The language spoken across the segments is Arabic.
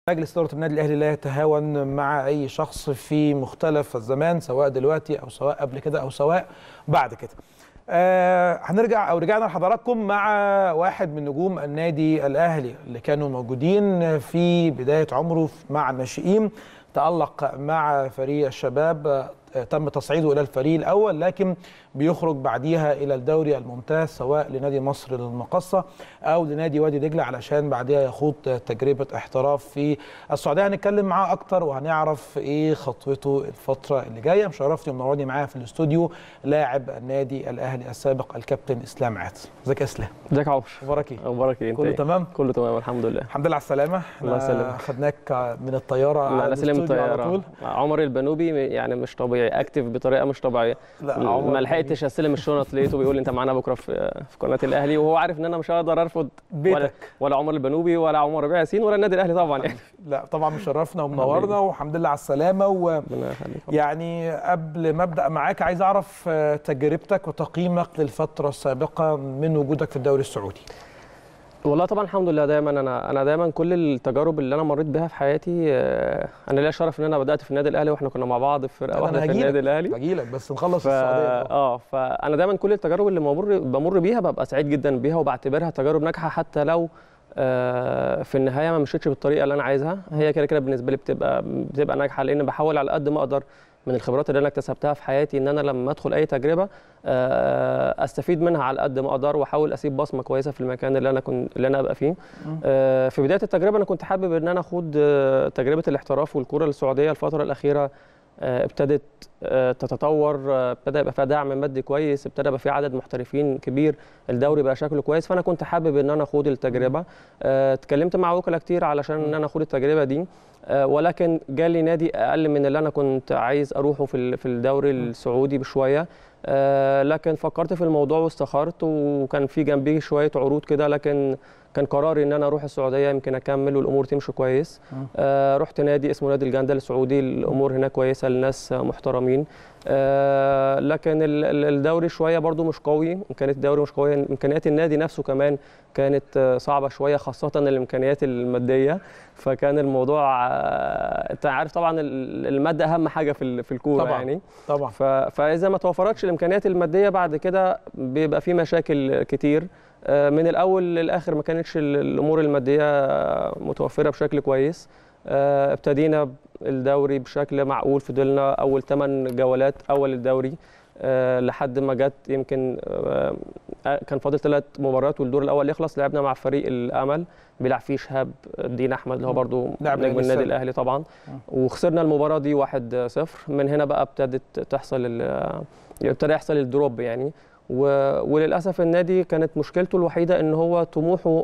مجلس إدارة النادي الأهلي لا يتهاون مع أي شخص في مختلف الزمان، سواء دلوقتي أو سواء قبل كده أو سواء بعد كده. رجعنا لحضراتكم مع واحد من نجوم النادي الأهلي اللي كانوا موجودين في بداية عمره مع الناشئين. تألق مع فريق الشباب، تم تصعيده إلى الفريق الأول، لكن بيخرج بعديها إلى الدوري الممتاز سواء لنادي مصر للمقصة أو لنادي وادي دجلة علشان بعديها يخوض تجربة احتراف في السعودية. هنتكلم معاه أكتر وهنعرف إيه خطوته الفترة اللي جاية. مشرفتني ومنورني معايا في الاستوديو لاعب النادي الأهلي السابق الكابتن إسلام عادل. ازيك يا إسلام؟ ازيك يا عمر؟ أخبارك إيه؟ أخبارك إيه؟ كله تمام؟ كله تمام الحمد لله. الحمد لله على السلامة. الله يسلمك. خدناك من الطيارة على الاستوديو على طول. عمر البنوبي يعني مش طبيعي، اكتف بطريقة مش طبيعية. ما لحقتش استلم الشنط، لقيته بيقول لي انت معانا بكره في قناه الاهلي، وهو عارف ان انا مش هقدر ارفض بيتك ولا عمر البنوبي ولا عمر ربيع ياسين ولا النادي الاهلي طبعا يعني. لا طبعا مشرفنا ومنورنا والحمد لله على السلامه. يعني قبل ما ابدا معاك عايز اعرف تجربتك وتقييمك للفتره السابقه من وجودك في الدوري السعودي. والله طبعا الحمد لله، دايما انا دايما كل التجارب اللي انا مريت بها في حياتي، انا ليا شرف ان انا بدات في النادي الاهلي واحنا كنا مع بعض في فرقه واحده في النادي الاهلي. هجيلك بس نخلص السعوديه. فانا دايما كل التجارب اللي بمر بيها ببقى سعيد جدا بيها وبعتبرها تجارب ناجحه، حتى لو في النهايه ما مشيتش بالطريقه اللي انا عايزها. هي كده بالنسبه لي بتبقى ناجحه، لان بحاول على قد ما اقدر من الخبرات اللي انا اكتسبتها في حياتي ان انا لما ادخل اي تجربه استفيد منها على قد ما اقدر، واحاول اسيب بصمه كويسه في المكان اللي انا ابقى فيه. في بدايه التجربه انا كنت حابب ان انا اخوض تجربه الاحتراف والكره السعوديه. الفتره الاخيره ابتدت تتطور، ابتدى يبقى فيها دعم مادي كويس، ابتدى يبقى في عدد محترفين كبير، الدوري بقى شكله كويس، فانا كنت حابب ان انا اخوض التجربه. اتكلمت مع وكلاء كتير علشان ان انا اخوض التجربه دي، ولكن جالي نادي اقل من اللي انا كنت عايز اروحه في الدوري السعودي بشويه. لكن فكرت في الموضوع واستخرت، وكان في جنبي شويه عروض كده، لكن كان قراري ان انا اروح السعوديه يمكن اكمل والامور تمشي كويس. رحت نادي اسمه نادي الجندل السعودي، الامور هناك كويسه، الناس محترمين. لكن الدوري شويه برضو مش قوي، امكانيات الدوري مش قويه، امكانيات النادي نفسه كمان كانت صعبه شويه، خاصه الامكانيات الماديه. فكان الموضوع انت عارف طبعا الماده اهم حاجه في الكوره يعني طبعا. فاذا ما توفرتش الامكانيات الماديه بعد كده بيبقى في مشاكل كتير. من الاول للاخر ما كانتش الامور الماديه متوفره بشكل كويس. ابتدينا الدوري بشكل معقول، فضلنا اول 8 جولات اول الدوري لحد ما جت يمكن كان فاضل 3 مباريات والدور الاول يخلص. لعبنا مع فريق الامل بيلعب فيه شهاب الدين احمد اللي هو برضو نجم النادي الاهلي طبعا، وخسرنا المباراه دي 1-0. من هنا بقى ابتدى يحصل الدروب يعني. وللاسف النادي كانت مشكلته الوحيده ان هو طموحه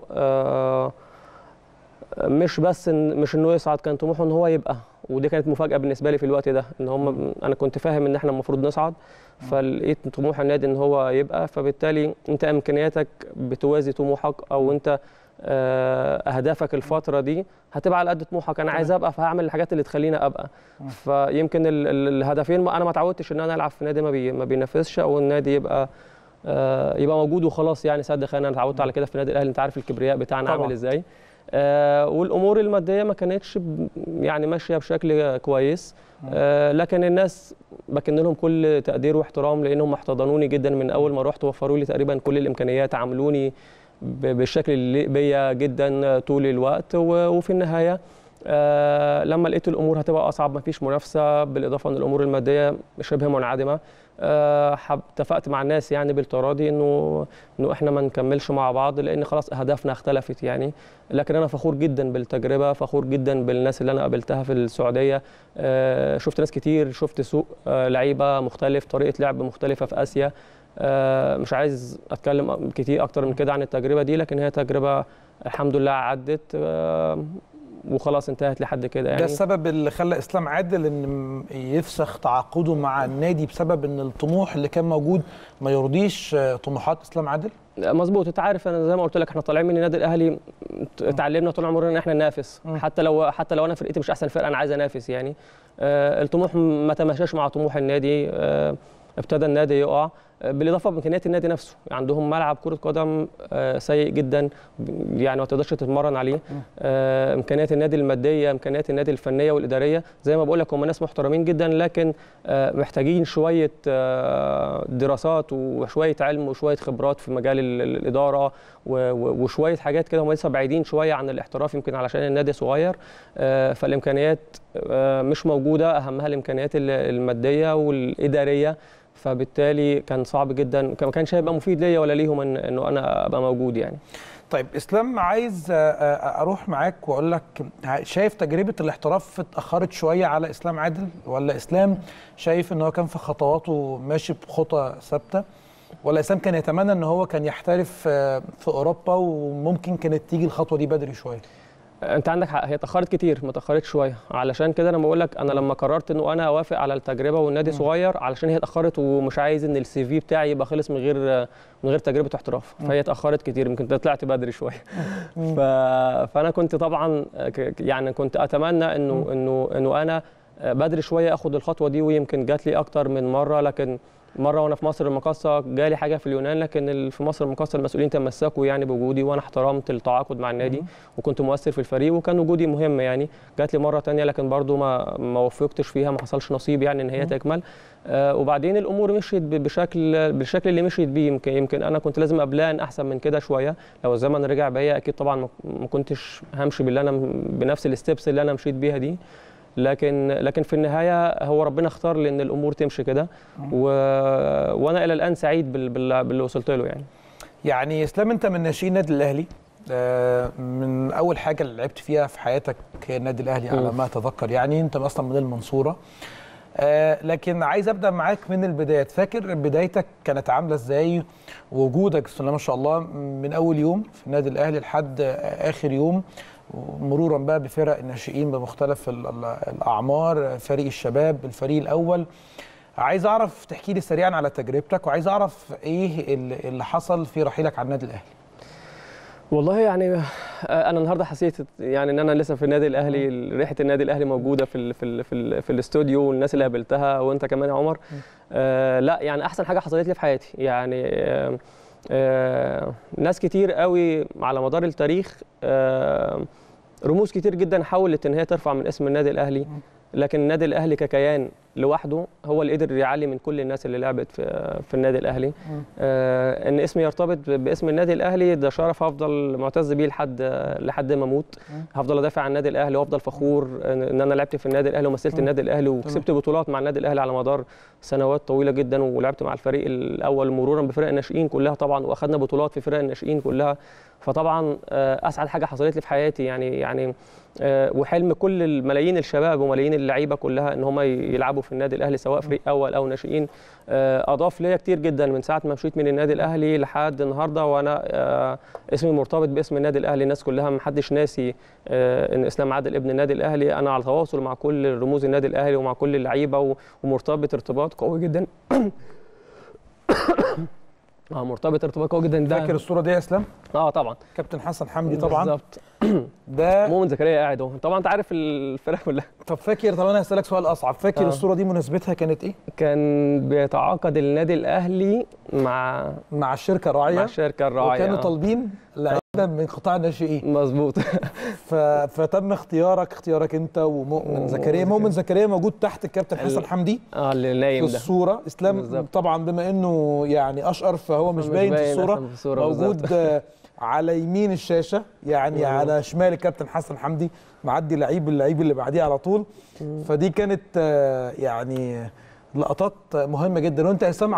مش انه يصعد، كان طموحه ان هو يبقى، ودي كانت مفاجاه بالنسبه لي في الوقت ده، ان هم انا كنت فاهم ان احنا المفروض نصعد، فلقيت طموح النادي ان هو يبقى، فبالتالي انت امكانياتك بتوازي طموحك، او انت اهدافك الفتره دي هتبقى على قد طموحك. انا عايز ابقى، فهعمل الحاجات اللي تخليني ابقى. فيمكن الهدفين انا ما اتعودتش ان انا العب في نادي ما بينافسش، او النادي يبقى موجود وخلاص يعني سد خانه. انا اتعودت على كده في النادي الاهلي، انت عارف الكبرياء بتاعنا عامل ازاي. والامور الماديه ما كانتش يعني ماشيه بشكل كويس. لكن الناس بكن لهم كل تقدير واحترام، لانهم احتضنوني جدا من اول ما رحت، وفروا لي تقريبا كل الامكانيات، عاملوني بالشكل اللي يليق بيا جدا طول الوقت. وفي النهايه لما لقيت الامور هتبقى اصعب، ما فيش منافسه، بالاضافه ان الامور الماديه شبه منعدمه، اتفقت مع الناس يعني بالتراضي انه احنا ما نكملش مع بعض، لان خلاص اهدافنا اختلفت يعني. لكن انا فخور جدا بالتجربه، فخور جدا بالناس اللي انا قابلتها في السعوديه. شفت ناس كتير، شفت سوق لعيبه مختلف، طريقه لعب مختلفه في اسيا. مش عايز اتكلم كتير اكتر من كده عن التجربه دي، لكن هي تجربه الحمد لله عدت وخلاص انتهت لحد كده يعني. ده السبب اللي خلى اسلام عادل ان يفسخ تعاقده مع النادي، بسبب ان الطموح اللي كان موجود ما يرضيش طموحات اسلام عادل؟ مظبوط. انت عارف انا زي ما قلت لك احنا طالعين من النادي الاهلي، اتعلمنا طول عمرنا ان احنا ننافس، حتى لو انا فرقتي مش احسن فرقه انا عايز انافس يعني. الطموح ما تماشاش مع طموح النادي، ابتدى النادي يقع. بالاضافه بامكانيات النادي نفسه، عندهم ملعب كره قدم سيء جدا يعني ما تقدرش تتمرن عليه. امكانيات النادي الماديه، امكانيات النادي الفنيه والاداريه، زي ما بقول لك هم ناس محترمين جدا، لكن محتاجين شويه دراسات وشويه علم وشويه خبرات في مجال الاداره وشويه حاجات كده. هم لسه بعيدين شويه عن الاحتراف يمكن علشان النادي صغير، فالامكانيات مش موجوده، اهمها الامكانيات الماديه والاداريه. فبالتالي كان صعب جدا، ما كانش هيبقى مفيد ليا ولا ليهم انه انا ابقى موجود يعني. طيب اسلام، عايز اروح معاك واقول لك، شايف تجربه الاحتراف اتاخرت شويه على اسلام عادل، ولا اسلام شايف ان هو كان في خطواته ماشي بخطى ثابته، ولا اسلام كان يتمنى ان هو كان يحترف في اوروبا وممكن كانت تيجي الخطوه دي بدري شويه؟ انت عندك حق، هي اتاخرت كتير ما اتاخرتش شويه. علشان كده انا بقول لك، انا لما قررت انه انا اوافق على التجربه والنادي صغير، علشان هي اتاخرت ومش عايز ان السي في بتاعي يبقى خلص من غير تجربه احتراف. فهي اتاخرت كتير، يمكن طلعت بدري شويه. فانا كنت طبعا يعني كنت اتمنى انه انا بدري شويه اخد الخطوه دي، ويمكن جات لي اكتر من مره. لكن مره وانا في مصر المقاصه جالي حاجه في اليونان، لكن في مصر المقاصه المسؤولين تمسكوا يعني بوجودي، وانا احترمت التعاقد مع النادي وكنت مؤثر في الفريق وكان وجودي مهم يعني. جات لي مره ثانيه لكن برضو ما وفقتش فيها، ما حصلش نصيب يعني ان هي تكمل. وبعدين الامور مشيت بالشكل اللي مشيت بيه. يمكن انا كنت لازم ابلان احسن من كده شويه. لو الزمن رجع بيا اكيد طبعا ما كنتش همشي بنفس الستبس اللي انا مشيت بيها دي. لكن في النهايه هو ربنا اختار لي ان الامور تمشي كده، وانا الى الان سعيد باللي وصلت له يعني. يعني اسلام، انت من ناشئين النادي الاهلي، من اول حاجه اللي لعبت فيها في حياتك هي النادي الاهلي على ما اتذكر، يعني انت اصلا من المنصوره. لكن عايز ابدا معاك من البدايات. فاكر بدايتك كانت عامله ازاي؟ وجودك بسم الله ما شاء الله من اول يوم في النادي الاهلي لحد اخر يوم، مرورا بقى بفرق الناشئين بمختلف الاعمار، فريق الشباب، الفريق الاول. عايز اعرف تحكي لي سريعا على تجربتك، وعايز اعرف ايه اللي حصل في رحيلك على النادي الاهلي. والله يعني انا النهارده حسيت يعني ان انا لسه في النادي الاهلي، ريحه النادي الاهلي موجوده في الاستوديو، والناس اللي قابلتها وانت كمان يا عمر. لا يعني احسن حاجه حصلت لي في حياتي يعني. ناس كتير قوي على مدار التاريخ، رموز كتير جدا حاولت ان هي ترفع من اسم النادي الاهلي، لكن النادي الاهلي ككيان لوحده هو اللي قدر يعلي من كل الناس اللي لعبت في النادي الاهلي. ان اسمي يرتبط باسم النادي الاهلي ده شرف هفضل معتز بيه لحد ما اموت. هفضل ادافع عن النادي الاهلي وافضل فخور ان انا لعبت في النادي الاهلي ومثلت النادي الاهلي وكسبت بطولات مع النادي الاهلي على مدار سنوات طويله جدا، ولعبت مع الفريق الاول مرورا بفرق الناشئين كلها طبعا، واخدنا بطولات في فرق الناشئين كلها. فطبعا اسعد حاجه حصلت لي في حياتي يعني وحلم كل الملايين الشباب وملايين اللعيبه كلها ان هم يلعبوا في النادي الاهلي سواء فريق اول او ناشئين. اضاف ليا كتير جدا من ساعه ما مشيت من النادي الاهلي لحد النهارده، وانا اسمي مرتبط باسم النادي الاهلي. الناس كلها ما حدش ناسي ان اسلام عادل ابن النادي الاهلي. انا على تواصل مع كل رموز النادي الاهلي ومع كل اللعيبه ومرتبط ارتباط قوي جدا. مرتبط ارتباط قوي جدا. فاكر الصوره دي يا اسلام؟ طبعا كابتن حسن حمدي طبعا. بالظبط. ده مؤمن زكريا قاعد اهو، طبعا انت عارف الفرق كلها. طب فاكر، طب انا هسالك سؤال اصعب، فاكر الصوره دي مناسبتها كانت ايه؟ كان بيتعاقد النادي الاهلي مع الشركه الراعيه. مع الشركه الراعيه، وكانوا طالبين لعيبه من قطاع الناشئين. مظبوط. فتم اختيارك انت ومؤمن زكريا. مؤمن زكريا موجود تحت الكابتن حسن حمدي اللي نايم في الصوره. اسلام بالزبط. طبعا بما انه يعني اشقر فهو مش باين في الصوره، موجود على يمين الشاشه يعني على شمال الكابتن حسن حمدي، معدي اللعيب اللي بعديه على طول. فدي كانت يعني لقطات مهمه جدا. وانت يا اسلام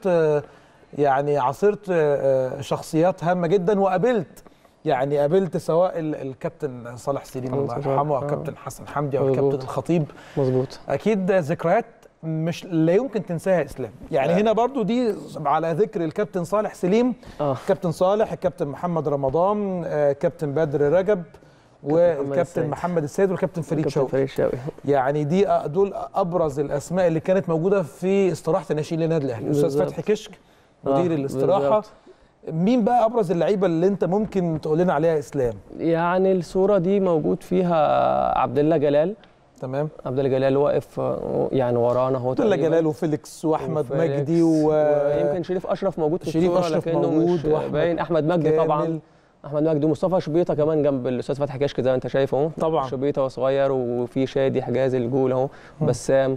عاصرت شخصيات هامه جدا، قابلت سواء الكابتن صالح سليم الله يرحمه او الكابتن حسن حمدي او الكابتن الخطيب. مظبوط. اكيد ذكريات مش لا يمكن تنساها اسلام. يعني هنا برضو دي على ذكر الكابتن صالح سليم، الكابتن صالح، الكابتن محمد رمضان، كابتن بدر رجب، والكابتن محمد السيد، والكابتن فريد شوقي. يعني دول ابرز الاسماء اللي كانت موجوده في استراحه الناشئين للنادي الاهلي. الاستاذ فتحي كشك مدير الاستراحه. مين بقى ابرز اللعيبه اللي انت ممكن تقول لنا عليها اسلام؟ يعني الصوره دي موجود فيها عبد الله جلال، تمام. عبد الله جلال واقف يعني ورانا هو عبد الله جلال وفيليكس واحمد مجدي ويمكن شريف اشرف موجود في شريف الصوره أشرف لكنه موجود، مش باين. احمد مجدي كامل. طبعا، احمد مجدي ومصطفى شبيطه كمان جنب الاستاذ فتحي كشك زي ما انت شايف اهو. طبعا شبيطه صغير، وفي شادي حجازي الجول اهو، بسام،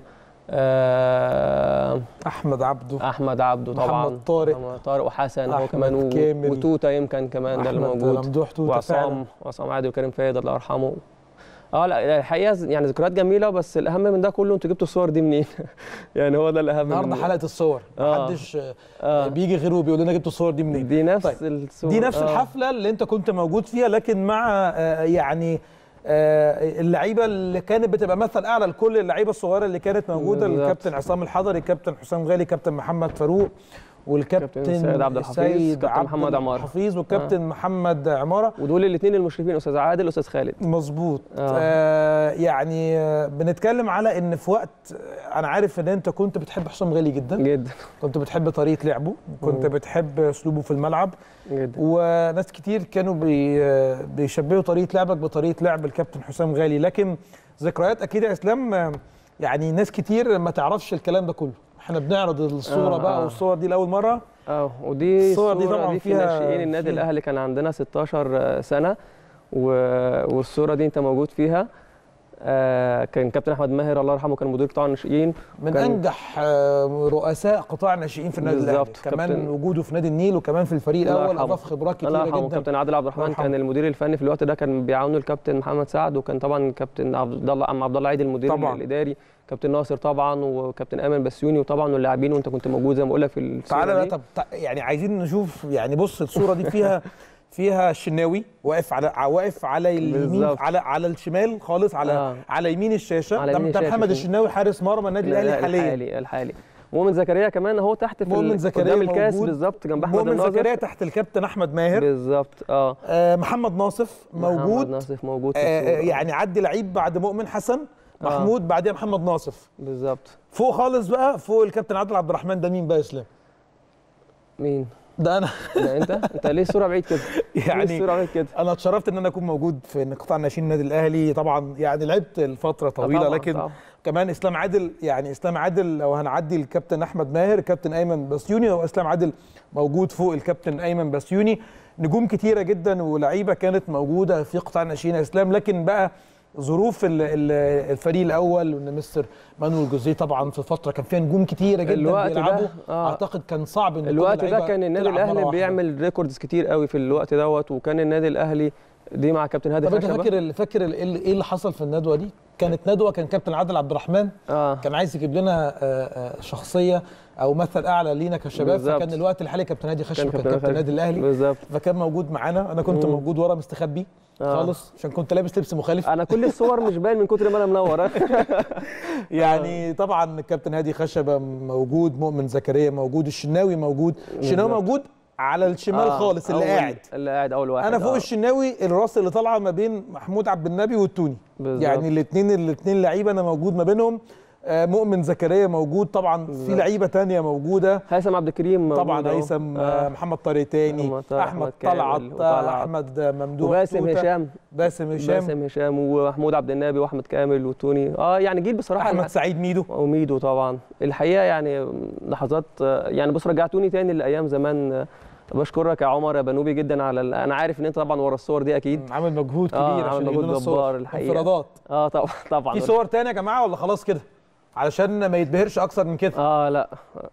احمد عبده طبعا، محمد طارق وحسن هو كمان، وتوته يمكن كمان ده اللي موجود، ممدوح توته، وعصام عادل وكريم فايد الله يرحمه. لا الحقيقه يعني ذكريات جميله، بس الاهم من ده كله انتوا جبتوا الصور دي منين؟ يعني هو ده الاهم. النهارده حلقه الصور، محدش بيجي غيره وبيقول لنا جبتوا الصور دي منين. دي نفس الصور، دي نفس الحفله اللي انت كنت موجود فيها، لكن مع يعني اللعيبه اللي كانت بتبقى مثل اعلى لكل اللعيبه الصغيره اللي كانت موجوده، الكابتن عصام الحضري، الكابتن حسام غالي، كابتن محمد فاروق، والكابتن سيد عبد الحفيظ، كابتن محمد عماره والكابتن محمد عماره، ودول الاثنين المشرفين، استاذ عادل واستاذ خالد. مظبوط. يعني بنتكلم على ان في وقت انا عارف ان انت كنت بتحب حسام غالي جدا، كنت بتحب طريقه لعبه، كنت بتحب اسلوبه في الملعب جدا، وناس كتير كانوا بيشبهوا طريقه لعبك بطريقه لعب الكابتن حسام غالي، لكن ذكريات اكيد يا اسلام يعني ناس كتير ما تعرفش الكلام ده كله. احنا بنعرض الصوره بقى، والصور دي لاول مره. ودي الصور دي طبعا دي في ناشئين النادي الاهلي، كان عندنا 16 سنه، والصوره دي انت موجود فيها. كان كابتن احمد ماهر الله يرحمه كان مدير قطاع الناشئين، من انجح رؤساء قطاع الناشئين في النادي الاهلي، كمان وجوده في نادي النيل وكمان في الفريق الاول اضاف خبرات كتيره جدا. كابتن عادل عبد الرحمن كان المدير الفني في الوقت ده، كان بيعاونه الكابتن محمد سعد، وكان طبعا الكابتن عبد الله عيد المدير الاداري، كابتن ناصر طبعا، وكابتن ايمن بسيوني، وطبعا واللاعبين، وانت كنت موجود زي ما بقول لك في الصوره تعالى دي. طب يعني عايزين نشوف، يعني بص الصوره دي فيها الشناوي واقف على اليمين، على الشمال خالص، على يمين الشاشه. ده محمد الشناوي حارس مرمى النادي الاهلي الحالي. مؤمن زكريا كمان اهو تحت في مؤمن زكريا قدام الكاس بالظبط جنب احمد الناصر. مؤمن زكريا تحت الكابتن احمد ماهر بالظبط. محمد ناصف موجود يعني عدي لعيب بعد مؤمن حسن محمود، بعديها محمد ناصف بالظبط. فوق خالص بقى، فوق الكابتن عادل عبد الرحمن. ده مين بقى يا اسلام؟ مين ده؟ انا. ده انت ليه الصوره بعيد كده؟ يعني ليه الصوره بعيد كده؟ انا اتشرفت ان انا اكون موجود في قطاع الناشئين النادي الاهلي. طبعا يعني لعبت الفتره طويله، طبعًا لكن طبعًا. كمان اسلام عادل لو هنعدي الكابتن احمد ماهر، الكابتن ايمن بسيوني، واسلام عادل موجود فوق الكابتن ايمن بسيوني. نجوم كتيره جدا ولعيبه كانت موجوده في قطاع الناشئين يا اسلام، لكن بقى ظروف الفريق الاول وان مستر مانويل جوزيه طبعا في فتره كان فيها نجوم كتيره جدا بيلعبوا. اعتقد كان صعب ان الوقت ده كان النادي الاهلي بيعمل ريكوردز كتير قوي في الوقت دوت، وكان النادي الاهلي دي مع كابتن هادي خشبه. طب فاكر ايه اللي حصل في الندوه دي؟ كانت ندوه، كان كابتن عادل عبد الرحمن كان عايز يجيب لنا شخصيه او مثل اعلى لينا كشباب، فكان الوقت الحالي كابتن هادي خشبه كان كابتن النادي الاهلي بالظبط، فكان موجود معانا. انا كنت موجود ورا مستخبي خالص عشان كنت لابس لبس مخالف. انا كل الصور مش باين من كتر ما انا منور. يعني طبعا الكابتن هادي خشبه موجود، مؤمن زكريا موجود، الشناوي موجود. الشناوي موجود على الشمال خالص، اللي قاعد اول واحد. انا فوق الشناوي، الراس اللي طالعه ما بين محمود عبد النبي والتوني بالزبط. يعني الاثنين لعيبه انا موجود ما بينهم. مؤمن زكريا موجود طبعا بالزبط. في لعيبه ثانيه موجوده، هيثم عبد الكريم طبعا، هيثم محمد طارق تاني، احمد طلعت، احمد ممدوح، باسم هشام ومحمود عبد النبي واحمد كامل والتوني. يعني جيل بصراحه. احمد سعيد ميدو طبعا. الحقيقه يعني لحظات، يعني بص رجعتوني تاني لايام زمان. بشكرك يا عمر يا بنوبي جدا على انا عارف ان انت طبعا ورا الصور دي اكيد عامل مجهود كبير عشان يجيب لنا جبار الحقيقه. انفرادات طبعا. في صور تانية يا جماعه ولا خلاص كده علشان ما يتبهرش اكثر من كده؟ لا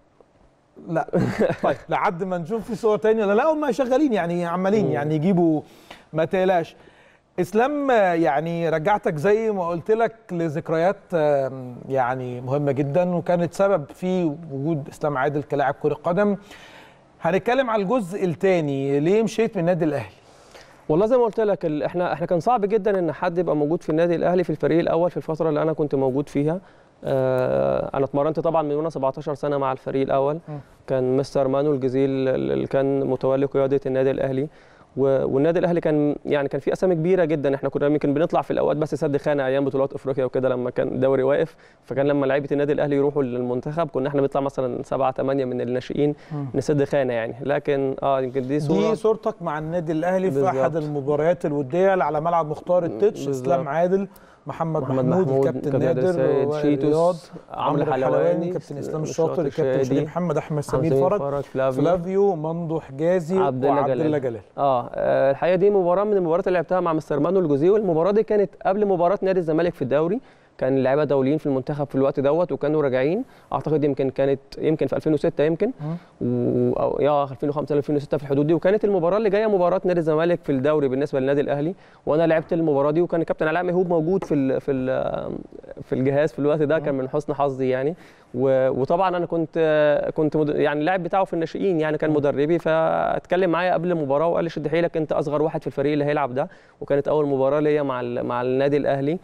طيب لحد ما نشوف في صور تانية. لا هم شغالين يعني عمالين يعني يجيبوا، ما تقلقش. اسلام يعني رجعتك زي ما قلت لك لذكريات يعني مهمه جدا، وكانت سبب في وجود اسلام عادل كلاعب كره قدم. هنتكلم على الجزء الثاني، ليه مشيت من النادي الاهلي؟ والله زي ما قلت لك احنا كان صعب جدا ان حد يبقى موجود في النادي الاهلي في الفريق الاول في الفتره اللي انا كنت موجود فيها. انا اتمرنت طبعا من وانا 17 سنه مع الفريق الاول. كان مستر مانويل جوزيه اللي كان متولي قياده النادي الاهلي، والنادي الاهلي كان في اسامي كبيره جدا. احنا كنا يمكن بنطلع في الاوقات بس سد خانه ايام بطولات افريقيا وكده لما كان الدوري واقف، فكان لما لعيبه النادي الاهلي يروحوا للمنتخب كنا احنا بنطلع مثلا 7 8 من الناشئين نسد خانه يعني. لكن يمكن دي صورتك مع النادي الاهلي في احد المباريات الوديه اللي على ملعب مختار التتش. اسلام عادل محمد محمود، كابتن نادر، شيتوس، عمرو الحلواني، كابتن اسلام الشاطر، الكابتن شريف محمد، احمد سمير فرج، فلافيو، ممدوح حجازي، وعبد الله جلال. الحقيقه دي مباراه من المباريات اللي لعبتها مع مستر مانويل جوزيه، والمباراه دي كانت قبل مباراه نادي الزمالك في الدوري. كان اللعيبه دوليين في المنتخب في الوقت دوت، وكانوا راجعين اعتقد كانت في 2006 يمكن او 2005 2006 في الحدود دي. وكانت المباراه اللي جايه مباراه نادي الزمالك في الدوري بالنسبه للنادي الاهلي، وانا لعبت المباراه دي، وكان الكابتن علاء ميهوب موجود في الجهاز في الوقت ده. كان من حسن حظي يعني. وطبعا انا كنت يعني اللاعب بتاعه في الناشئين يعني، كان مدربي، فاتكلم معايا قبل المباراه وقال لي شد حيلك، انت اصغر واحد في الفريق اللي هيلعب ده. وكانت اول مباراه ليا مع النادي الاهلي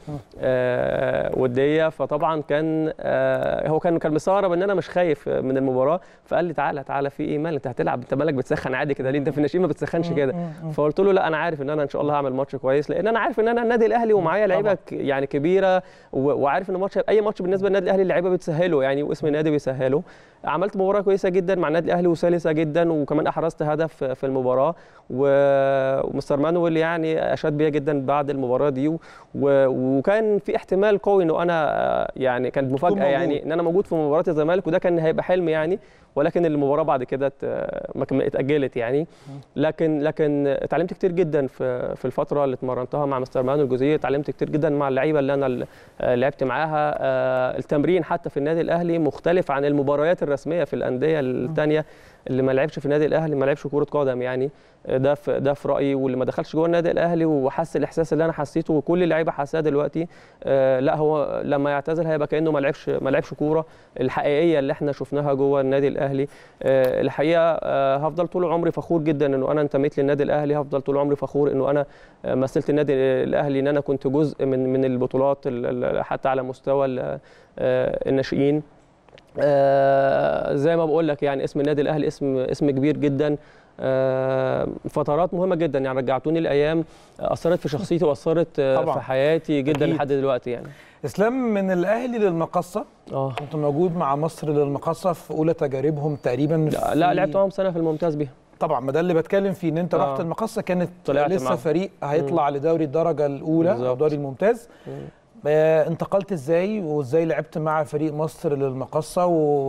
وديه. فطبعا كان هو كان مستغرب ان انا مش خايف من المباراه، فقال لي تعالى في ايه مال انت هتلعب، انت مالك بتسخن عادي كده ليه، انت في الناشئين ما بتسخنش كده. فقلت له لا انا عارف ان انا ان شاء الله هعمل ماتش كويس، لان انا عارف ان انا النادي الاهلي ومعايا لعيبه يعني كبيره، وعارف ان اي ماتش بالنسبه للنادي الاهلي اللعيبه بتسهله يعني، واسم النادي بيسهله. عملت مباراه كويسه جدا مع النادي الاهلي وسلسه جدا، وكمان احرزت هدف في المباراه. ومستر مانويل يعني اشاد بيا جدا بعد المباراه دي، وكان في احتمال قوي انه انا يعني كانت مفاجاه يعني ان انا موجود في مباراه الزمالك، وده كان هيبقى حلم يعني. ولكن المباراه بعد كده اتاجلت يعني. لكن اتعلمت كتير جدا في الفتره اللي اتمرنتها مع مستر مانويل جوزيه. اتعلمت كتير جدا مع اللعيبه اللي انا لعبت معاها. التمرين حتى في النادي الاهلي مختلف عن المباريات الرسميه في الانديه الثانيه. اللي ما لعبش في النادي الاهلي ما لعبش كره قدم يعني، ده في رايي. واللي ما دخلش جوه النادي الاهلي وحس الاحساس اللي انا حسيته وكل اللعيبه حاساه دلوقتي، لا هو لما يعتزل هيبقى كانه ما لعبش كوره الحقيقيه اللي احنا شفناها جوه النادي الاهلي. الحقيقه هفضل طول عمري فخور جدا انه انا انتميت للنادي الاهلي. هفضل طول عمري فخور انه انا مثلت النادي الاهلي، ان انا كنت جزء من البطولات حتى على مستوى الناشئين. زي ما بقول لك يعني اسم النادي الاهلي اسم كبير جدا. فترات مهمه جدا يعني، رجعتوني لايام اثرت في شخصيتي واثرت في حياتي جدا لحد دلوقتي يعني. اسلام، من الاهلي للمقصه كنت موجود مع مصر للمقصه في اولى تجاربهم تقريبا. لا لعبت معاهم سنه في الممتاز بيها. طبعا ما ده اللي بتكلم فيه، ان انت رحت المقصه كانت لسه معهم. فريق هيطلع لدوري الدرجه الاولى او دوري الممتاز. انتقلت ازاي وازاي لعبت مع فريق مصر للمقصه،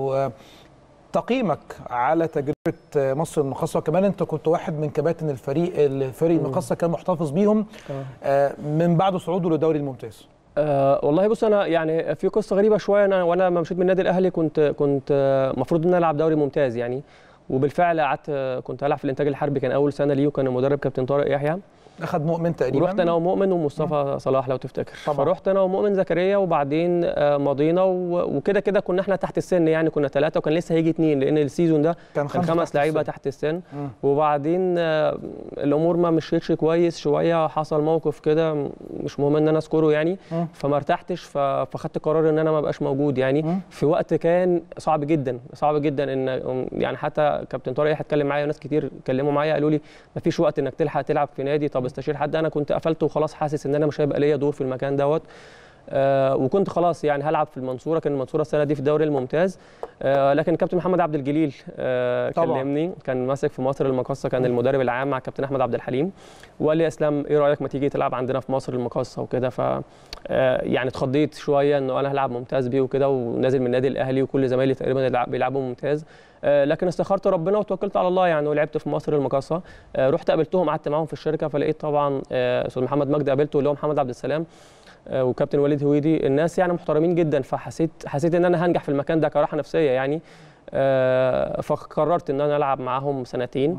وتقييمك على تجربه مصر للمقصه؟ وكمان انت كنت واحد من كباتن الفريق المقصه كان محتفظ بيهم من بعد صعوده لدوري الممتاز. والله بص، انا يعني في قصه غريبه شويه. انا وانا لما مشيت من النادي الاهلي كنت المفروض ان انا العب دوري ممتاز يعني. وبالفعل كنت هلعب في الانتاج الحربي، كان اول سنه ليه، وكان المدرب كابتن طارق يحيى. اخذ مؤمن تقريبا، ورحت انا ومؤمن ومصطفى صلاح لو تفتكر. فرحت انا ومؤمن زكريا، وبعدين مضينا، وكده كده كنا احنا تحت السن يعني، كنا 3 وكان لسه هيجي 2، لان السيزون ده كان 5 لعيبه تحت السن. وبعدين الامور ما مشيتش كويس شويه، حصل موقف كده مش مهم ان انا اذكره يعني. فما ارتحتش، فخدت قرار ان انا ما ابقاش موجود يعني. في وقت كان صعب جدا ان يعني حتى كابتن طارق اتكلم معايا وناس كتير اتكلموا معايا قالوا لي ما فيش وقت انك تلحق تلعب في نادي، طب استشير حد. انا كنت قفلت وخلاص، حاسس ان انا مش هيبقى ليا دور في المكان دوت. وكنت خلاص يعني هلعب في المنصوره. كان المنصوره السنه دي في الدوري الممتاز. لكن الكابتن محمد عبد الجليل كلمني، كان ماسك في مصر المقصه، كان المدرب العام مع الكابتن احمد عبد الحليم، وقال لي يا اسلام ايه رايك ما تيجي تلعب عندنا في مصر المقصه وكده. ف يعني اتخضيت شويه انه انا هلعب ممتاز بيه وكده، ونازل من النادي الاهلي وكل زمايلي تقريبا بيلعبوا ممتاز. لكن استخرت ربنا وتوكلت على الله يعني، ولعبت في مصر المقاصه. رحت قابلتهم، قعدت معاهم في الشركه، فلقيت طبعا استاذ محمد مجدي قابلته، اللي هو محمد عبد السلام، وكابتن وليد هويدي. الناس يعني محترمين جدا، فحسيت ان انا هنجح في المكان ده كراحه نفسيه يعني. فقررت ان انا العب معاهم 2 سنين.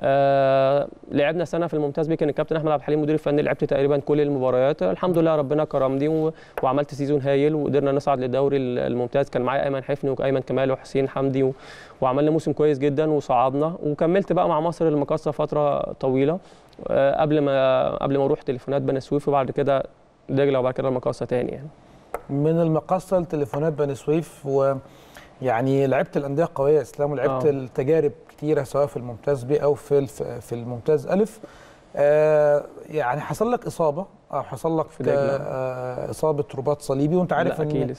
لعبنا سنه في الممتاز بيه، كان الكابتن احمد عبد الحليم مدير الفني. لعبت تقريبا كل المباريات الحمد لله، ربنا كرمني وعملت سيزون هايل، وقدرنا نصعد للدوري الممتاز. كان معايا ايمن حفني وايمن كمال وحسين حمدي، وعملنا موسم كويس جدا وصعدنا. وكملت بقى مع مصر المقاصه فتره طويله، قبل ما اروح تليفونات بني سويف، وبعد كده دجله، وبعد كده المقاصه تاني يعني. من المقاصه لتليفونات بني سويف، ويعني لعبت الانديه قويه اسلام، ولعبت التجارب كتيره سواء في الممتاز بي او في الممتاز الف. يعني حصل لك اصابه، او حصل لك اصابه رباط صليبي، وانت عارف ان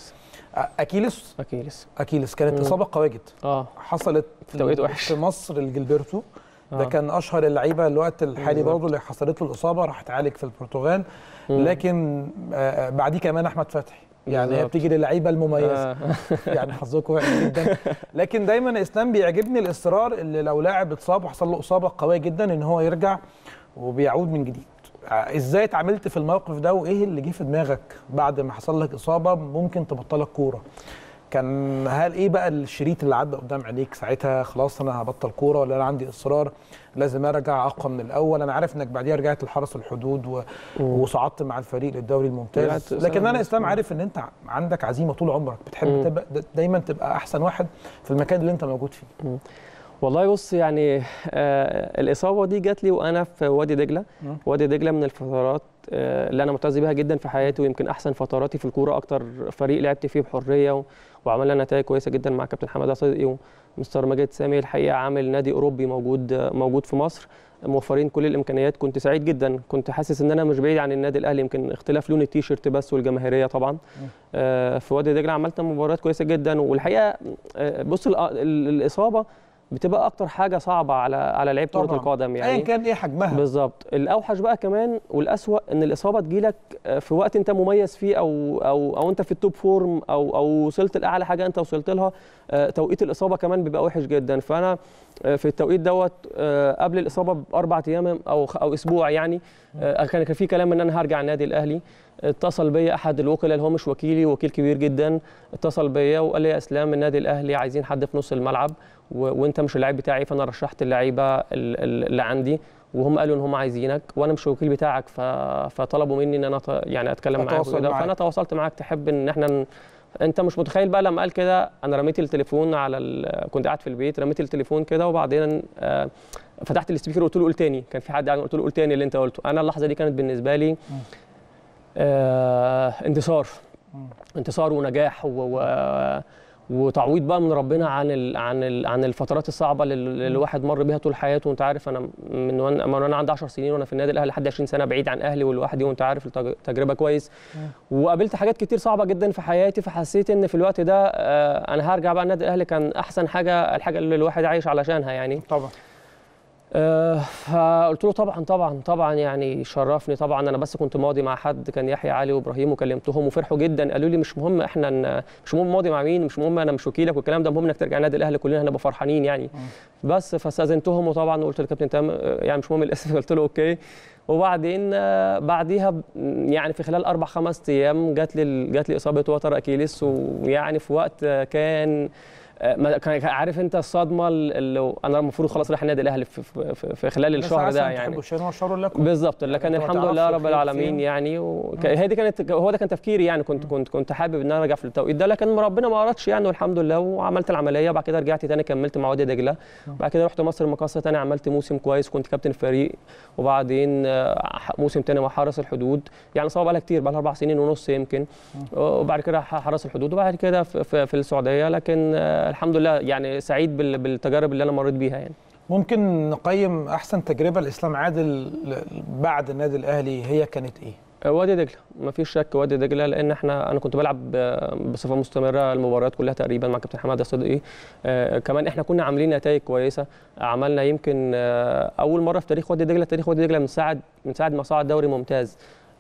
اكيليس كانت اصابه قويه جدا. حصلت في توقيت وحش في مصر الجلبرتو. ده كان اشهر اللعيبه الوقت الحالي برضه اللي حصلت له الاصابه، راح اتعالج في البرتغال. لكن بعديه كمان احمد فتحي، يعني هي بتيجي للعيبه المميزه. يعني حظكم وحش جدا. لكن دايما اسلام بيعجبني الاصرار اللي لو لاعب اتصاب وحصل له اصابه قويه جدا ان هو يرجع وبيعود من جديد. ازاي اتعاملت في الموقف ده، وايه اللي جه في دماغك بعد ما حصل لك اصابه ممكن تبطلك كوره؟ كان هل ايه بقى الشريط اللي عدى قدام عينيك ساعتها؟ خلاص انا هبطل كوره، ولا انا عندي اصرار لازم ارجع اقوى من الاول؟ انا عارف انك بعديها رجعت لحرس الحدود وصعدت مع الفريق للدوري الممتاز، لكن انا اسلام عارف ان انت عندك عزيمه طول عمرك، بتحب دايما تبقى احسن واحد في المكان اللي انت موجود فيه. والله بص يعني الإصابة دي جات لي وأنا في وادي دجلة. وادي دجلة من الفترات اللي أنا معتز بيها جدا في حياتي، ويمكن أحسن فتراتي في الكورة، أكتر فريق لعبت فيه بحرية وعملنا نتائج كويسة جدا مع كابتن حماده صدقي ومستر ماجد سامي. الحقيقة عامل نادي أوروبي موجود في مصر، موفرين كل الإمكانيات. كنت سعيد جدا، كنت حاسس إن أنا مش بعيد عن النادي الأهلي، يمكن اختلاف لون التيشيرت بس والجماهيرية طبعا. في وادي دجلة عملت مباريات كويسة جدا. والحقيقة بص الإصابة بتبقى اكتر حاجه صعبه على لعيبه كره القدم، يعني ايا كان ايه حجمها بالظبط. الاوحش بقى كمان والاسوأ ان الاصابه تجيلك في وقت انت مميز فيه او انت في التوب فورم او وصلت لاعلى حاجه انت وصلت لها. توقيت الاصابه كمان بيبقى وحش جدا. فانا في التوقيت دوت قبل الاصابه ب4 ايام او اسبوع يعني كان في كلام ان انا هرجع النادي الاهلي. اتصل بيا احد الوكلاء اللي هو مش وكيلي، وكيل كبير جدا، اتصل بيا وقال لي يا اسلام النادي الاهلي عايزين حد في نص الملعب وانت مش اللاعب بتاعي. فانا رشحت اللعيبه اللي عندي وهم قالوا ان هم عايزينك وانا مش الوكيل بتاعك، فطلبوا مني ان انا يعني اتكلم معاك وكده. فانا تواصلت معاك. تحب ان احنا انت مش متخيل بقى لما قال كده انا رميت التليفون كنت قاعد في البيت، رميت التليفون كده وبعدين فتحت السبيكر وقلت له قول تاني. كان في حد قلت له قول تاني اللي انت قلته. انا اللحظه دي كانت بالنسبه لي انتصار ونجاح وتعويض بقى من ربنا عن الفترات الصعبه اللي الواحد مر بيها طول حياته. وانت عارف انا من وانا عندي 10 سنين وانا في النادي الاهلي لحد 20 سنه بعيد عن اهلي ولوحدي، وانت عارف التجربه كويس. وقابلت حاجات كتير صعبه جدا في حياتي، فحسيت ان في الوقت ده انا هرجع بقى النادي الاهلي. كان احسن حاجه الحاجه اللي الواحد عايش علشانها يعني. طبعا. فقلت له طبعا يعني شرفني طبعا. انا بس كنت ماضي مع حد كان يحيى علي وابراهيم وكلمتهم وفرحوا جدا. قالوا لي مش مهم مش مهم ماضي مع مين، مش مهم انا مش وكيلك والكلام ده، المهم انك ترجع النادي الاهلي كلنا هنبقى فرحانين يعني. بس فاستاذنتهم وطبعا قلت للكابتن تمام يعني مش مهم الاسم. قلت له اوكي. وبعدين بعديها يعني في خلال 4-5 ايام جات لي اصابه وتر اكيليس. ويعني في وقت كان عارف انت الصدمه اللي انا المفروض خلاص رايح النادي الاهلي في خلال الشهر ده يعني بالظبط. لكن الحمد لله رب العالمين يعني هو ده كان تفكيري يعني. كنت حابب ان انا ارجع في التوقيت ده، لكن ربنا ما اردش يعني والحمد لله. وعملت العمليه وبعد كده رجعت تاني كملت مع وادي دجله. بعد كده رحت مصر المقاصه تاني، عملت موسم كويس، كنت كابتن الفريق. وبعدين موسم تاني مع حرس الحدود، يعني صعب بقى كتير، بقى 4 سنين ونص يمكن. وبعد كده حرس الحدود وبعد كده في السعوديه. لكن الحمد لله يعني سعيد بالتجارب اللي انا مريت بيها يعني. ممكن نقيم احسن تجربه لاسلام عادل بعد النادي الاهلي هي كانت ايه؟ وادي دجله، مفيش شك وادي دجله، لان انا كنت بلعب بصفه مستمره المباريات كلها تقريبا مع كابتن حماده صدقي. كمان احنا كنا عاملين نتائج كويسه، عملنا يمكن اول مره في تاريخ وادي دجله من ساعه ما صعد دوري ممتاز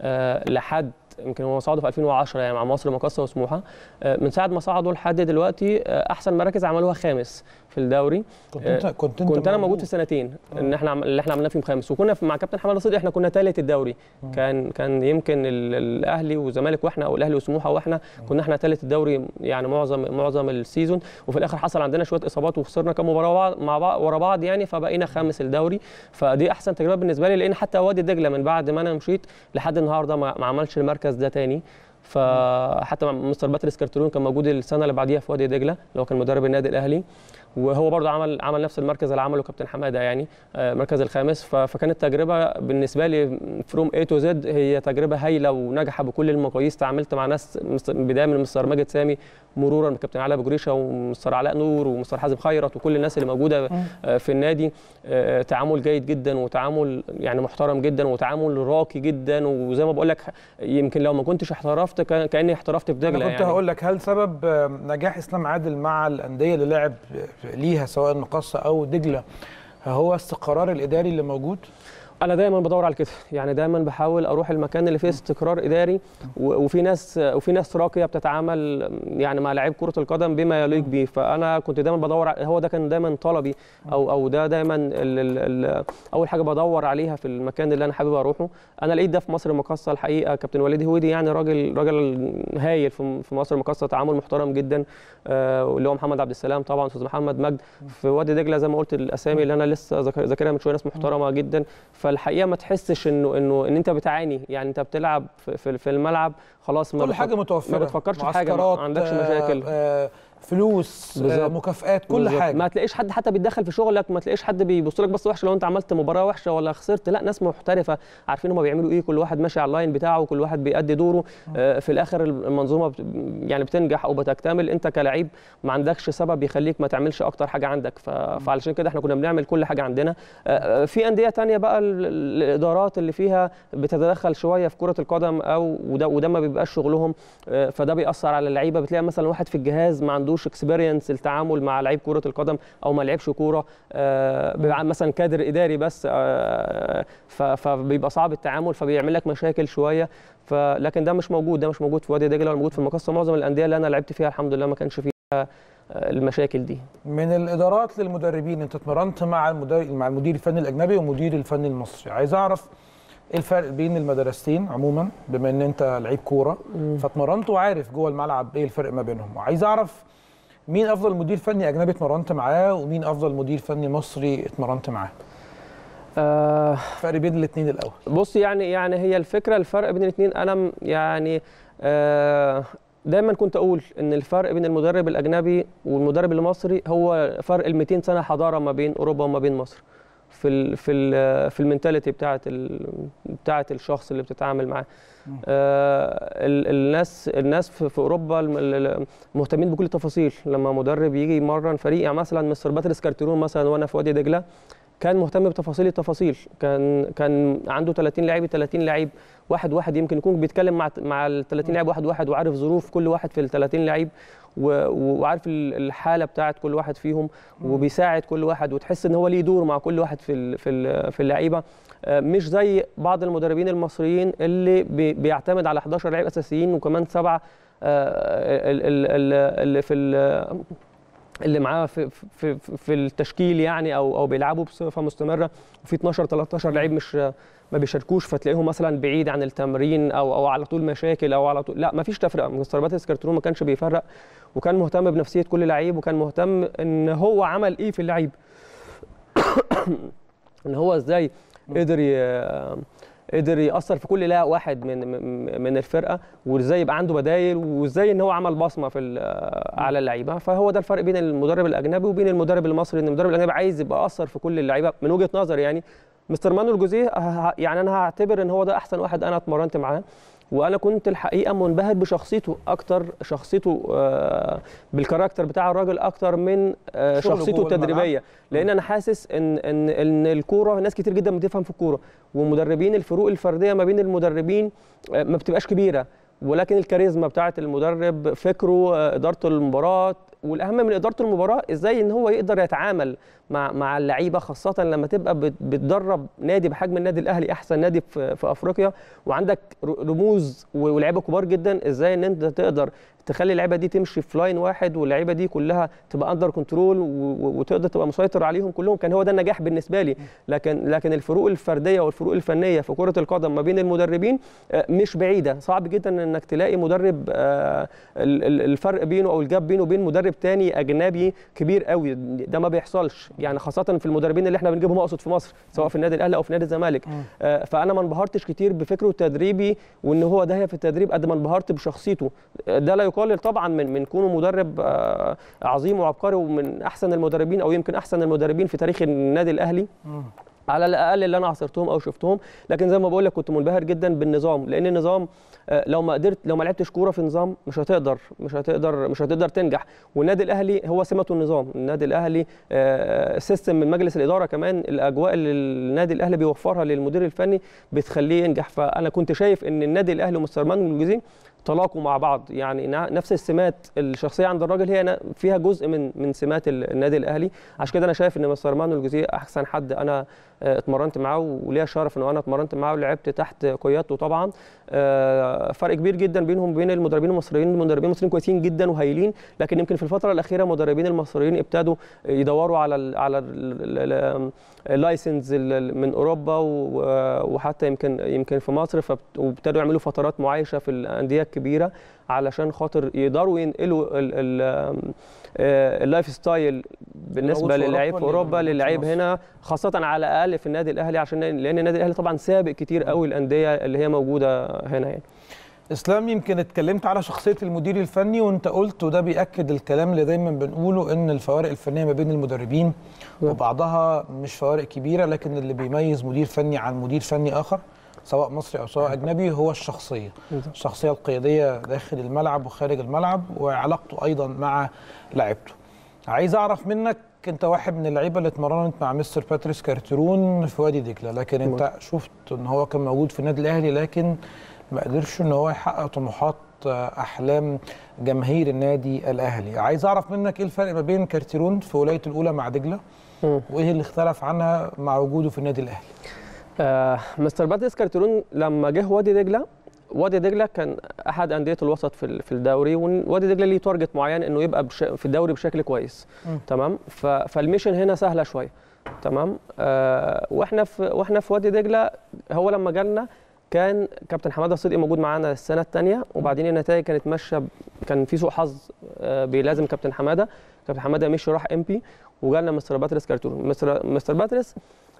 لحد يمكن هو صعدوا في 2010 يعني مع مصر المقاصه وسموحه. من ساعه ما صعدوا لحد دلوقتي احسن مراكز عملوها خامس في الدوري. كنت انا موجود في السنتين اللي احنا عملناه فيهم خامس. وكنا مع كابتن حماده صدقي احنا كنا ثالث الدوري. كان يمكن الاهلي والزمالك واحنا، او الاهلي وسموحه واحنا كنا احنا ثالث الدوري يعني معظم السيزون. وفي الاخر حصل عندنا شويه اصابات وخسرنا كام مباراه مع بعض ورا بعض يعني، فبقينا خامس الدوري. فدي احسن تجربه بالنسبه لي، لان حتى وادي دجله من بعد ما انا مشيت لحد النهارده ما عملش المركز ده تاني. فحتى مستر باتريس كارترون كان موجود السنه اللي بعديها في وادي دجله اللي هو كان مدرب النادي الاهلي، وهو برضه عمل نفس المركز اللي عمله كابتن حماده يعني المركز الخامس. فكانت تجربه بالنسبه لي فروم اي تو زد، هي تجربه هايله وناجحه بكل المقاييس. تعاملت مع ناس بدايه من مستر ماجد سامي مرورا بكابتن علاء بجريشه ومستر علاء نور ومستر حازم خيرت وكل الناس اللي موجوده في النادي. تعامل جيد جدا وتعامل يعني محترم جدا وتعامل راقي جدا. وزي ما بقول لك يمكن لو ما كنتش احترفت كاني احترفت في دجله. انا كنت هقول لك هل سبب نجاح اسلام عادل مع الانديه اللي لعب ليها سواء المقاصه او دجله هو استقرار الاداري اللي موجود؟ انا دايما بدور على كده، يعني دايما بحاول اروح المكان اللي فيه استقرار اداري وفي ناس راقيه بتتعامل يعني مع لعيب كره القدم بما يليق بيه. فانا كنت دايما بدور، هو ده كان دايما طلبي او ده دايما اول حاجه بدور عليها في المكان اللي انا حابب اروحه. انا لقيت ده في مصر المقاصه الحقيقه. كابتن وليد هويدي يعني راجل هايل في مصر المقاصه، تعامل محترم جدا، اللي هو محمد عبد السلام طبعا، استاذ محمد مجد في وادي دجله، زي ما قلت الاسامي اللي انا لسه ذاكرها من شويه، ناس محترمه جدا. فالحقيقه ما تحسش ان انت بتعاني، يعني انت بتلعب في الملعب خلاص، كل حاجه متوفره، ما بتفكرش في حاجه، ما عندكش مشاكل، فلوس، مكافآت، كل حاجه. ما تلاقيش حد حتى بيتدخل في شغلك، ما تلاقيش حد بيبص لك بص وحش لو انت عملت مباراه وحشه ولا خسرت. لا، ناس محترفه عارفين هم بيعملوا ايه، كل واحد ماشي على اللاين بتاعه، كل واحد بيأدي دوره. في الاخر المنظومه يعني بتنجح او بتكتمل. انت كلاعب ما عندكش سبب يخليك ما تعملش اكتر حاجه عندك. فعلشان كده احنا كنا بنعمل كل حاجه عندنا. في انديه ثانيه بقى الادارات اللي فيها بتتدخل شويه في كره القدم، او وده ما بيبقاش شغلهم، فده بيأثر على اللعيبه. بتلاقي مثلا واحد في الجهاز ما عندوش اكسبيرينس التعامل مع لعيب كره القدم، او ما لعبش كوره، بيبقى مثلا كادر اداري بس، فبيبقى صعب التعامل، فبيعمل لك مشاكل شويه. لكن ده مش موجود في وادي دجله، ولا موجود في المقاصه. معظم الانديه اللي انا لعبت فيها الحمد لله ما كانش فيها المشاكل دي. من الادارات للمدربين، انت اتمرنت مع المدير الفني الاجنبي والمدير الفني المصري، عايز اعرف ايه الفرق بين المدرستين عموما، بما ان انت لعيب كوره فاتمرنت وعارف جوه الملعب ايه الفرق ما بينهم، وعايز اعرف مين افضل مدير فني اجنبي اتمرنت معاه ومين افضل مدير فني مصري اتمرنت معاه. فرق بين الاثنين الاول. بص، يعني هي الفرق بين الاثنين، انا يعني دايما كنت اقول ان الفرق بين المدرب الاجنبي والمدرب المصري هو فرق 200 سنه حضاره ما بين اوروبا وما بين مصر، في المينتاليتي بتاعه الشخص اللي بتتعامل معاه. الناس في اوروبا مهتمين بكل التفاصيل. لما مدرب يجي يمرن فريق، يعني مثلا مستر باتريس كارتيرون مثلا وانا في وادي دجله، كان مهتم بتفاصيل التفاصيل. كان عنده 30 لعيب واحد، يمكن يكون بيتكلم مع ال 30 لاعب واحد، وعارف ظروف كل واحد في ال 30 لعيب، وعارف الحاله بتاعت كل واحد فيهم، وبيساعد كل واحد، وتحس ان هو ليه دور مع كل واحد في اللعيبه. مش زي بعض المدربين المصريين اللي بيعتمد على 11 لعيب اساسيين وكمان 7 اللي معاه في التشكيل، يعني او بيلعبوا بصفه مستمره، وفي 13 لعيب مش ما بيشاركوش، فتلاقيهم مثلا بعيد عن التمرين او على طول مشاكل او على طول. لا، ما فيش تفرقه. مستر باتريس كارتيرون ما كانش بيفرق، وكان مهتم بنفسيه كل لعيب، وكان مهتم ان هو عمل ايه في اللعيب ان هو ازاي قدر يأثر في كل لاعب واحد من الفرقه، وازاي يبقى عنده بدايل، وازاي ان هو عمل بصمه على اللعيبه. فهو ده الفرق بين المدرب الاجنبي وبين المدرب المصري، ان المدرب الاجنبي عايز يبقى اثر في كل اللعيبه من وجهه نظري. يعني مستر مانويل جوزيه، يعني انا هعتبر ان هو ده احسن واحد انا اتمرنت معاه، وانا كنت الحقيقه منبهر بشخصيته اكتر، شخصيته بالكاركتر بتاع الراجل اكتر من شخصيته التدريبيه. لان انا حاسس ان الكوره ناس كتير جدا بتفهم في الكوره، ومدربين الفروق الفرديه ما بين المدربين ما بتبقاش كبيره، ولكن الكاريزما بتاعه المدرب، فكره، اداره المباراه، والاهم من اداره المباراه ازاي ان هو يقدر يتعامل مع اللعيبه، خاصه لما تبقى بتدرب نادي بحجم النادي الاهلي، احسن نادي في افريقيا، وعندك رموز ولاعيبه كبار جدا. ازاي ان انت تقدر تخلي اللعيبه دي تمشي في لاين واحد، واللعيبه دي كلها تبقى اندر كنترول، وتقدر تبقى مسيطر عليهم كلهم. كان هو ده النجاح بالنسبه لي. لكن الفروق الفرديه والفروق الفنيه في كره القدم ما بين المدربين مش بعيده. صعب جدا انك تلاقي مدرب الفرق بينه او الجاب بينه وبين مدرب تاني اجنبي كبير قوي، ده ما بيحصلش، يعني خاصه في المدربين اللي احنا بنجيبهم اقصد في مصر، سواء في النادي الاهلي او في نادي الزمالك. فانا ما انبهرتش كتير بفكره التدريبي وان هو ده في التدريب قد ما انبهرت بشخصيته. ده لا يقلل طبعا من كونه مدرب عظيم وعبقري، ومن احسن المدربين او يمكن احسن المدربين في تاريخ النادي الاهلي على الاقل اللي انا عاصرتهم او شفتهم. لكن زي ما بقول لك كنت منبهر جدا بالنظام، لان النظام لو ما لعبتش كوره في نظام مش هتقدر تنجح. والنادي الاهلي هو سمته النظام. النادي الاهلي سيستم من مجلس الاداره، كمان الاجواء اللي النادي الاهلي بيوفرها للمدير الفني بتخليه ينجح. فانا كنت شايف ان النادي الاهلي ومستر مانويل جوزيه تلاقوا مع بعض، يعني نفس السمات الشخصيه عند الراجل هي فيها جزء من سمات النادي الاهلي. عشان كده انا شايف ان مستر مانويل جوزيه احسن حد انا اتمرنت معاه، وليا الشرف ان انا اتمرنت معاه ولعبت تحت قيادته. طبعا فرق كبير جدا بينهم وبين المدربين المصريين. المدربين المصريين كويسين جدا وهايلين، لكن يمكن في الفتره الاخيره المدربين المصريين ابتدوا يدوروا على اللايسنس من اوروبا وحتى يمكن في مصر، وابتدوا يعملوا فترات معايشه في الانديه الكبيره علشان خاطر يقدروا ينقلوا اللايف ستايل بالنسبه للاعيب في اوروبا للاعيب هنا، خاصه على الاقل في النادي الاهلي، عشان لان النادي الاهلي طبعا سابق كتير قوي الانديه اللي هي موجوده هنا يعني. اسلام، يمكن اتكلمت على شخصيه المدير الفني وانت قلت، وده بياكد الكلام اللي دايما بنقوله، ان الفوارق الفنيه ما بين المدربين وبعضها مش فوارق كبيره، لكن اللي بيميز مدير فني عن مدير فني اخر سواء مصري او سواء اجنبي هو الشخصيه القياديه داخل الملعب وخارج الملعب، وعلاقته ايضا مع لاعيبته. عايز اعرف منك، انت واحد من اللعيبه اللي اتمرنت مع مستر باتريس كارتيرون في وادي دجله، لكن انت شفت ان هو كان موجود في النادي الاهلي لكن ما قدرش ان هو يحقق طموحات احلام جماهير النادي الاهلي. عايز اعرف منك ايه الفرق ما بين كارتيرون في ولايته الاولى مع دجله وايه اللي اختلف عنها مع وجوده في النادي الاهلي؟ مستر باتريس كارتيرون لما جه وادي دجله كان احد انديه الوسط في الدوري، ووادي دجله ليه تارجت معين انه يبقى في الدوري بشكل كويس. تمام. فالميشن هنا سهله شويه. تمام. واحنا في وادي دجله، هو لما جالنا كان كابتن حماده صدقي موجود معانا السنه الثانيه، وبعدين النتائج كانت ماشيه، كان في سوء حظ بيلازم كابتن حماده مشي راح MP، وجالنا مستر باتريس كارتيرون. مستر باتريس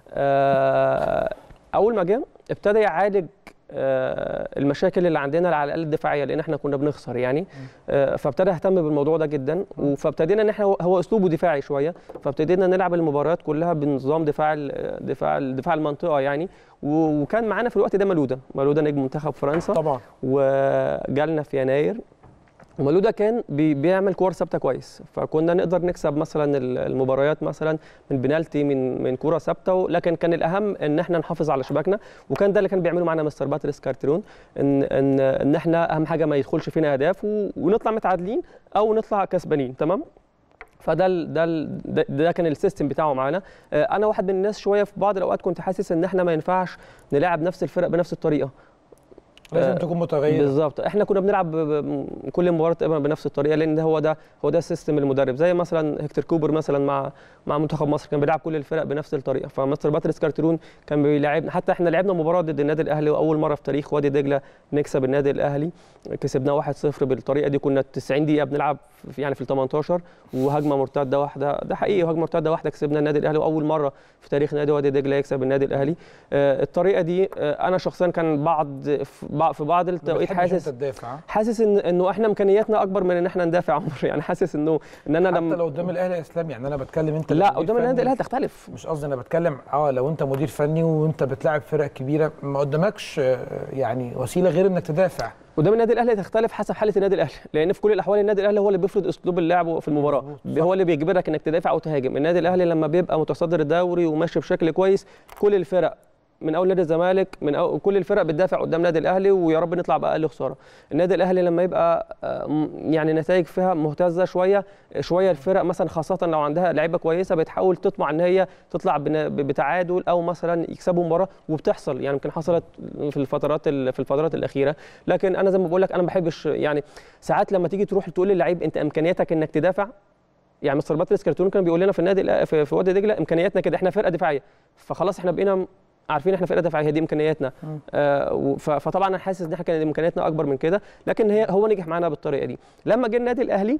اول ما جه ابتدى يعالج المشاكل اللي عندنا على الاقل الدفاعيه، لان احنا كنا بنخسر يعني. فابتدى يهتم بالموضوع ده جدا، فابتدينا ان احنا هو اسلوبه دفاعي شويه، فابتدينا نلعب المباريات كلها بنظام دفاع المنطقه يعني. وكان معانا في الوقت ده مالودا نجم منتخب فرنسا طبعا، وجالنا في يناير، ومالودا كان بيعمل كور ثابته كويس، فكنا نقدر نكسب مثلا المباريات مثلا من بنالتي من كوره ثابته، لكن كان الاهم ان احنا نحافظ على شباكنا، وكان ده اللي كان بيعمله معانا مستر باتريس كارتيرون، ان احنا اهم حاجه ما يدخلش فينا اهداف ونطلع متعادلين او نطلع كسبانين. تمام. ده كان السيستم بتاعه معانا. انا واحد من الناس شويه في بعض الاوقات كنت حاسس ان احنا ما ينفعش نلاعب نفس الفرق بنفس الطريقه، لازم تكون متغيره. بالظبط. احنا كنا بنلعب كل مباراه تقريبا بنفس الطريقه، لان هو ده السيستم المدرب. زي مثلا هيكتور كوبر مثلا مع منتخب مصر كان بيلعب كل الفرق بنفس الطريقه، فمستر باتريس كارتيرون كان بيلاعبنا. حتى احنا لعبنا مباراه ضد النادي الاهلي، واول مره في تاريخ وادي دجله نكسب النادي الاهلي، كسبناه 1-0 بالطريقه دي. كنا 90 دقيقه بنلعب في ال 18 وهجمه مرتده واحده، ده حقيقي، هجمه مرتده واحده كسبنا النادي الاهلي، واول مره في تاريخ نادي وادي دجله يكسب النادي الاهلي. الطريقه دي انا شخصيا كان في بعض التوقيت حاسس انه احنا امكانياتنا اكبر من ان احنا ندافع عمر، يعني حاسس ان انا حتى لو قدام الاهلي يا اسلام، يعني انا بتكلم انت لا قدام النادي الاهلي تختلف، مش قصدي، انا بتكلم لو انت مدير فني وانت بتلاعب فرق كبيره ما قدامكش يعني وسيله غير انك تدافع. قدام النادي الاهلي تختلف حسب حاله النادي الاهلي، لان في كل الاحوال النادي الاهلي هو اللي بيفرض اسلوب اللعب في المباراه، هو اللي بيجبرك انك تدافع او تهاجم. النادي الاهلي لما بيبقى متصدر الدوري وماشي بشكل كويس، كل الفرق من اول نادي الزمالك كل الفرق بتدافع قدام النادي الاهلي، ويا رب نطلع باقل خساره. النادي الاهلي لما يبقى يعني نتائج فيها مهتزه شويه الفرق مثلا خاصه لو عندها لعيبه كويسه بتحاول تطمع ان هي تطلع بتعادل او مثلا يكسبوا مباراه، وبتحصل يعني يمكن حصلت في الفترات الاخيره. لكن انا زي ما بقول لك انا ما بحبش يعني ساعات لما تيجي تروح تقول للعيب انت امكانياتك انك تدافع. يعني مستر باتريس كارتيرون كان بيقول لنا في النادي في وادي دجله امكانياتنا كده، احنا فرقه دفاعيه، فخلاص احنا بقينا عارفين احنا فرقه دفاعيه، دي امكانياتنا. فطبعا انا حاسس ان احنا كان امكانياتنا اكبر من كده، لكن هو نجح معانا بالطريقه دي. لما جه النادي الاهلي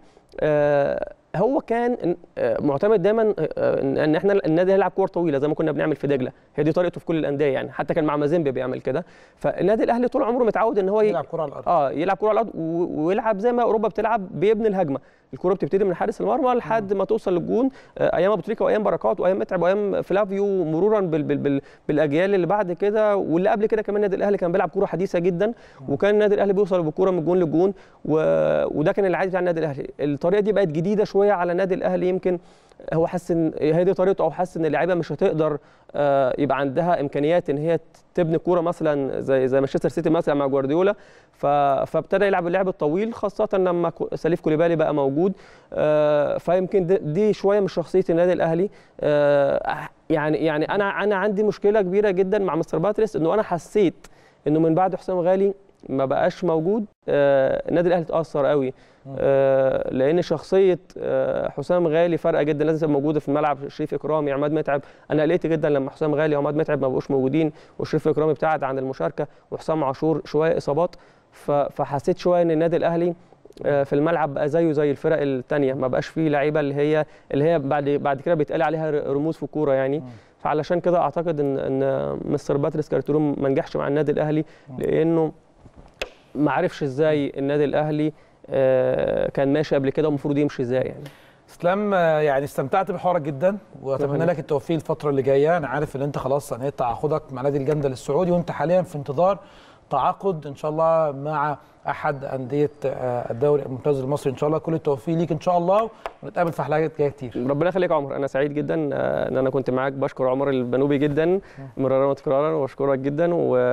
هو كان معتمد دايما ان احنا النادي هيلعب كور طويله زي ما كنا بنعمل في دجله، هي دي طريقته في كل الانديه يعني، حتى كان مع مازيمبي بيعمل كده. فالنادي الاهلي طول عمره متعود ان هو يلعب كره على الارض، يلعب كره على الارض ويلعب زي ما اوروبا بتلعب، بيبني الهجمه. الكره بتبتدي من حارس المرمى لحد ما توصل للجون، ايام ابو تريكه وايام بركات وايام متعب وايام فلافيو، مرورا بالاجيال اللي بعد كده واللي قبل كده. كمان النادي الاهلي كان بيلعب كره حديثه جدا، وكان النادي الاهلي بيوصل بالكره من الجون للجون، وده كان العادي بتاع النادي الاهلي. الطريقه دي بقت جديده شويه على النادي الاهلي يمكن هو حاسس ان هي دي طريقته، او حاسس ان اللعيبه مش هتقدر يبقى عندها امكانيات ان هي تبني كوره مثلا زي مانشستر سيتي مثلا مع جوارديولا. فابتدى يلعب اللعب الطويل، خاصه لما سليف كوليبالي بقى موجود. فيمكن دي شويه من شخصيه النادي الاهلي. يعني انا عندي مشكله كبيره جدا مع مستر باتريس، انه انا حسيت انه من بعد حسام غالي ما بقاش موجود النادي الاهلي اتاثر قوي. لان شخصيه حسام غالي فارقه جدا، لازم تبقى موجوده في الملعب. شريف اكرامي، عماد متعب، انا قلقت جدا لما حسام غالي وعماد متعب ما بقوش موجودين، وشريف اكرامي ابتعد عن المشاركه، وحسام عاشور شويه اصابات. فحسيت شويه ان النادي الاهلي في الملعب بقى زيه زي الفرق الثانيه، ما بقاش فيه لعيبه اللي هي بعد كده بيتقال عليها رموز في الكوره يعني. فعلشان كده اعتقد ان مستر باتريس كارتيرون ما نجحش مع النادي الاهلي، لانه ما عرفش ازاي النادي الاهلي كان ماشي قبل كده ومفروض يمشي ازاي يعني. اسلام، يعني استمتعت بحوارك جدا، واتمنى لك التوفيق الفتره اللي جايه. انا عارف ان انت خلاص انهيت تعاقدك مع نادي الجندل السعودي، وانت حاليا في انتظار تعاقد ان شاء الله مع احد انديه الدوري الممتاز المصري. ان شاء الله كل التوفيق ليك ان شاء الله، ونتقابل في حلقات جايه كتير. ربنا يخليك يا عمر، انا سعيد جدا ان انا كنت معاك. بشكر عمر البنوبي جدا مرارا وتكرارا، واشكرك جدا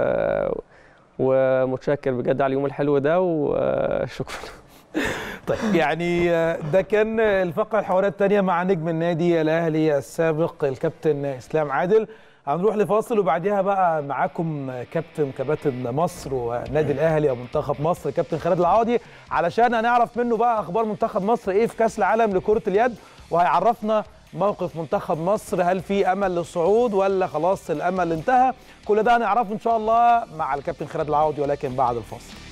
ومتشكر بجد على اليوم الحلو ده، وشكرا. طيب، يعني ده كان الفقره الحواريه الثانيه مع نجم النادي الاهلي السابق الكابتن اسلام عادل. هنروح لفاصل، وبعديها بقى معاكم كباتن مصر والنادي الاهلي او منتخب مصر كابتن خالد العوضي، علشان هنعرف منه بقى اخبار منتخب مصر ايه في كاس العالم لكره اليد، وهيعرفنا موقف منتخب مصر، هل في امل للصعود ولا خلاص الامل انتهى. كل ده هنعرفه ان شاء الله مع الكابتن خالد العوضي، ولكن بعد الفاصل.